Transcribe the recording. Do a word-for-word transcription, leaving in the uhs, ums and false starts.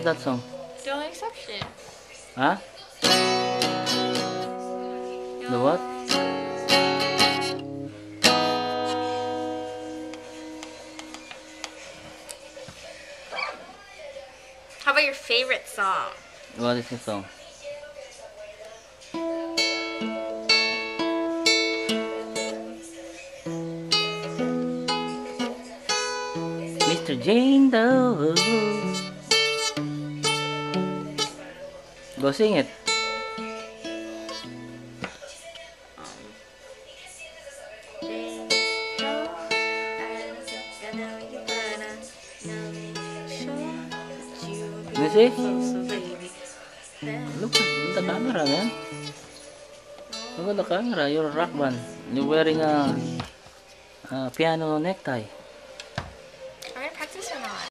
that song? The only exception. Huh? The what? How about your favorite song? What is the song? Mister Jane Doe. Go sing it. You see? Look at the camera, man. Look at the camera. You're a rock band. You're wearing a, a piano necktie.